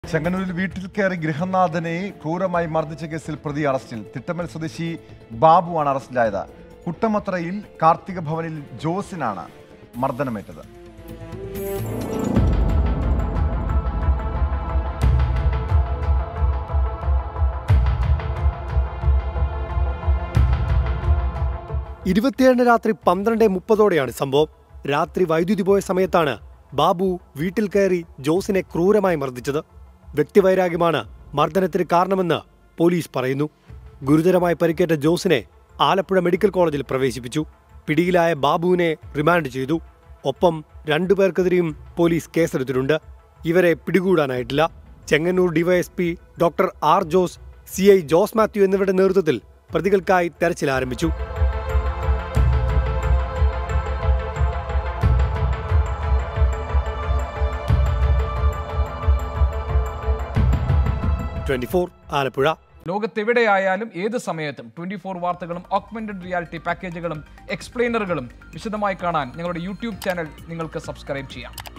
ചെങ്ങന്നൂരിൽ വീട്ടിൽ കയറി ഗൃഹനാഥനെ ക്രൂരമായി മർദ്ദിച്ച കേസിൽ പ്രതി അറസ്റ്റിൽ. തിട്ടമൽ സ്വദേശി ബാബുവാണ് അറസ്റ്റിലായത്. കുട്ടമത്രയിൽ കാർത്തിക ഭവനിൽ ജോസിനാണ് മർദ്ദനമേറ്റത്. രാത്രി 12:30 സംഭവം. രാത്രി വൈദ്യുതി പോയ സമയത്താണ് ബാബു വീട്ടിൽ കയറി ജോസിനെ ക്രൂരമായി മർദ്ദിച്ചത്. വ്യക്തിവൈരാഗ്യമാണ് മർദ്ദനത്തിന് കാരണമെന്ന് പോലീസ് പറയുന്നു. ഗുരുതരമായി പരിക്കേറ്റ ജോസിനെ ആലപ്പുഴ മെഡിക്കൽ കോളേജിൽ പ്രവേശിപ്പിച്ചു. പിടിയിലായ ബാബുവിനെ റിമാൻഡ് ചെയ്തു. ഒപ്പം 2 പേർക്കെതിരെയും പോലീസ് കേസെടുത്തിട്ടുണ്ട്. ഇവരെ പിടികൂടാനായിട്ടില്ല. Chengannur DYSP doctor R Jose, CI Jose Mathew എന്നിവരുടെ നേതൃത്വത്തിൽ പ്രതികൾക്കായി തെരച്ചിൽ ആരംഭിച്ചു. ആലപ്പുഴ. ലോകത്തെവിടെയായാലും ഏത് സമയത്തും 24 വാർത്തകളും ഓഗ്മെന്റഡ് റിയാലിറ്റി പാക്കേജുകളും എക്സ്പ്ലെയിനറുകളും വിശദമായി കാണാൻ ഞങ്ങളുടെ യൂട്യൂബ് ചാനൽ നിങ്ങൾക്ക് സബ്സ്ക്രൈബ് ചെയ്യാം.